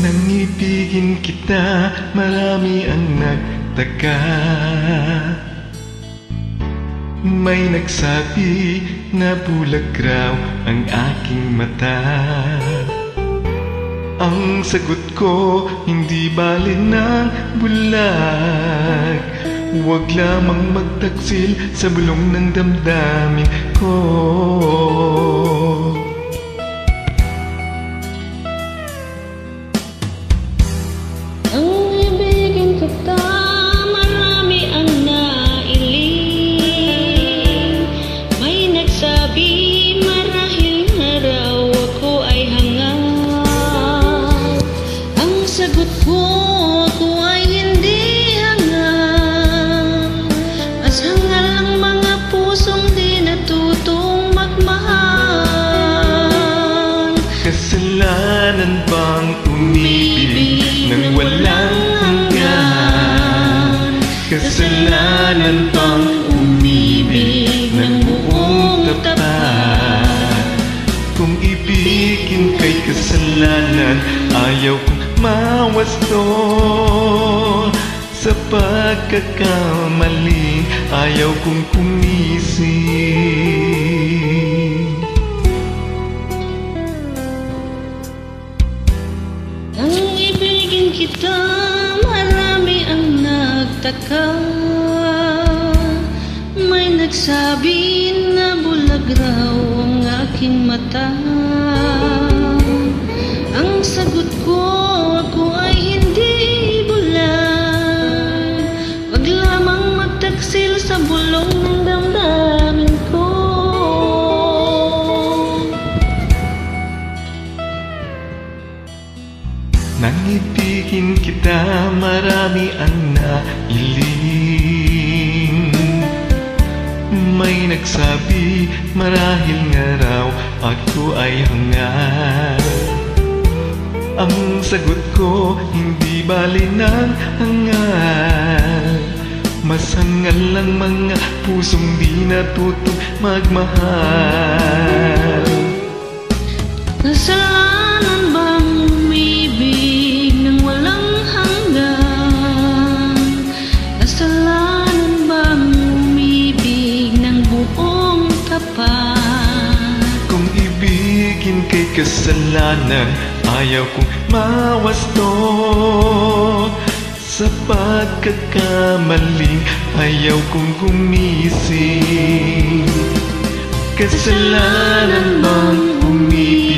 Nang ibigin kita, marami ang nagtaka. May nagsabi na bulag raw ang aking mata. Ang sagot ko, hindi bali ng bulag. Huwag lamang magtaksil sa bulong ng damdamin ko. Ang ibigin kita, marami ang nailing. May nagsabi, marahil na raw ako ay hangal. Ang sagot ko, ako ay hindi hangal. Mas hangal ang mga pusong di natutong magmahal. Kasalanan bang umibig nang walang hanggan? Kasalanan bang umibig ng buong tapat? Kung ibigin kay kasalanan, ayaw kong mawasto. Sa pagkakamaling, ayaw kong kumising. Nang ibigin kita, marami ang nagtaka. May nagsabi na bulag raw ang aking mata. Ang sagot ko, ako ay hindi bulag. Wag lamang magtaksil sa bulong ng damdamin ko. Nang ibigin kita, marami ang nailing. May nagsabi, marahil nga raw ako ay hangal. Ang sagot ko, hindi bali ng hangal. Mas hangal lang mga pusong di natutong magmahal. Kasalanan bang umibig nang walang hanggan? Kasalanan bang umibig ng buong tapat? Kung ibigin kay kasalanan, ayaw kong mawasto. Sa pagkakamaling, ayaw kong gumising. Kasalanan bang umibig